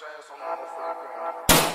ass on the motherfucking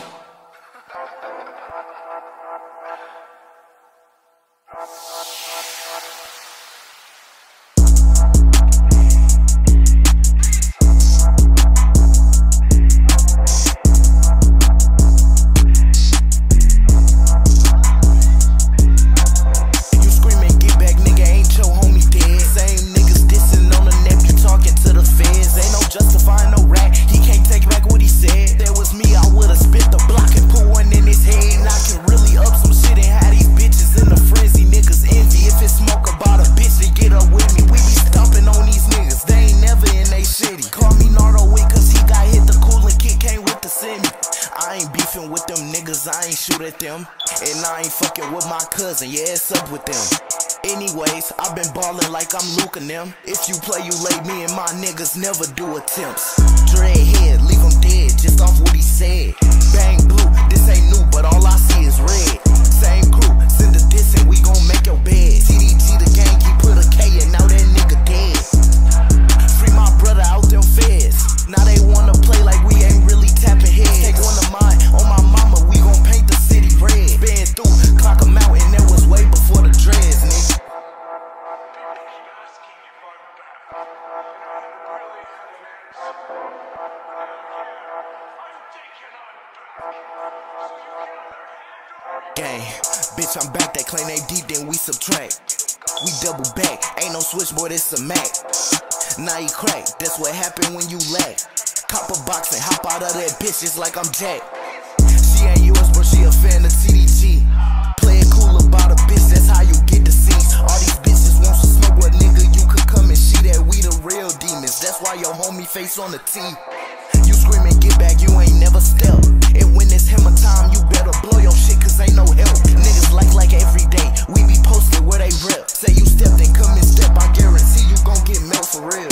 I ain't beefing with them niggas, I ain't shoot at them. And I ain't fucking with my cousin, yeah, it's up with them. Anyways, I been ballin' like I'm Luke and them. If you play, you late, me and my niggas never do attempts. Dreadhead, leave him dead, just off what he said. Bang blue, this ain't new, but all I see is red. Same crew, send a diss and we gon' make your bed. TDG the gang, he put a K and now that nigga dead. Free my brother out them feds. Now they wanna play like we ain't really tapping heads. Take one of mine, on my mama, we gon' paint the city red. Spin through, clock them out, and that was way before the dreads, nigga. Gang, bitch, I'm back, they claim they deep, then we subtract. We double back, ain't no switchboard, it's a Mac. Now you crack, that's what happen when you lack. Cop a box and hop out of that bitch, it's like I'm Jack. She ain't yours, but she a fan of TDG. Play it cool about a bitch, that's how you get the seats. All these bitches want some smoke, but nigga, you could come and see that we the real demons. That's why your homie face on the T. You screaming, get back, you ain't never step. And when it's hammer time, you better blow your shit, cause ain't no help. Niggas like every day, we be posted where they rep. Say you stepped and come and step, I guarantee you gon' get melt for real.